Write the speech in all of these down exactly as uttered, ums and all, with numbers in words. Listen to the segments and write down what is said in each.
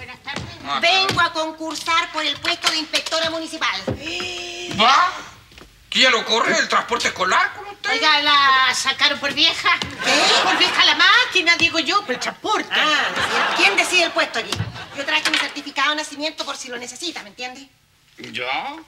buenas tardes. Ah, Vengo a concursar por el puesto de inspectora municipal. ¿Va? ¿Quién lo corre el transporte escolar con usted? Oiga, la sacaron por vieja. ¿Qué? Por vieja la máquina, digo yo, por el transporte. Ah, ¿quién decide el puesto aquí? Yo traje mi certificado de nacimiento por si lo necesita, ¿me entiende? ¿Ya?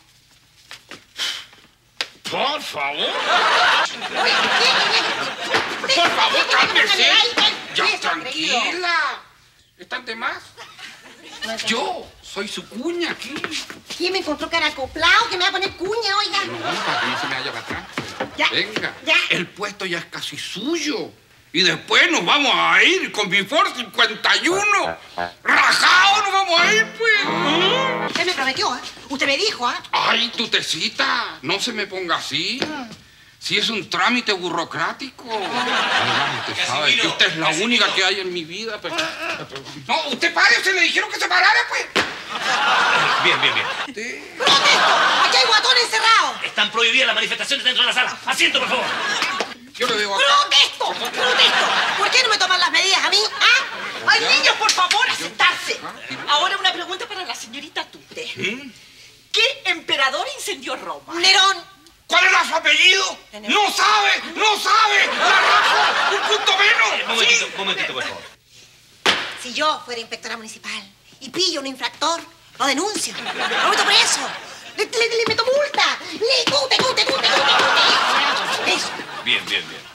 Por favor. Oye, ¿qué? Por favor, cálmese. Ay, ay, Ya, eso, tranquila. creído. ¿Están de más? Yo soy su cuña aquí. ¿Quién me encontró cara acoplado que me va a poner cuña, oiga? No, para que no se me vaya para atrás. Ya, Venga, ya. el puesto ya es casi suyo. Y después nos vamos a ir con mi Ford cincuenta y uno. Rajado nos vamos a ir, pues. Usted me prometió, ¿eh? Usted me dijo, ¿ah? ¿eh? Ay, tutecita, no se me ponga así. Si es un trámite burocrático. Oiga, usted sabe que usted es la única que hay en mi vida. Pero... No, usted párese, le dijeron que se parara, pues. Bien, bien, bien. Usted... ¡Protesto! ¡Aquí hay guatón encerrado! Están prohibidas las manifestaciones dentro de la sala. Asiento, por favor. Yo le digo acá... ¡Protesto! ¡Protesto! ¿Por qué no me toman las medidas a mí, ah? ¡Ay, niños, por favor, a sentarse! Ahora una pregunta para la señorita Tute. ¿Mm? ¿Qué emperador incendió Roma? Nerón. ¿Cuál era su apellido? ¡No sabe! ¡No sabe! ¡La rajo! ¡Un punto menos! Un momentito, un momentito, por favor. Si yo fuera inspectora municipal y pillo un infractor, lo denuncio. Lo meto preso. Le, le, le meto multa. Le cute, cute, cute, cute, cute. Eso. Bien, bien, bien.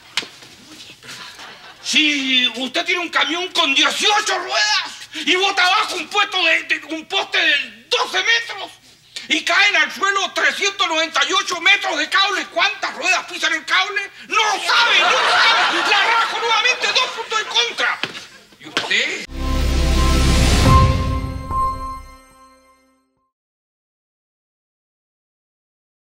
Si usted tiene un camión con dieciocho ruedas y bota abajo un, puesto de, de- un poste de doce metros y caen al suelo trescientos noventa y ocho metros de cable, ¿cuántas ruedas pisan el cable? ¡No sabe! ¡No sabe! ¡La rajo nuevamente! ¡Dos puntos en contra! ¿Y usted?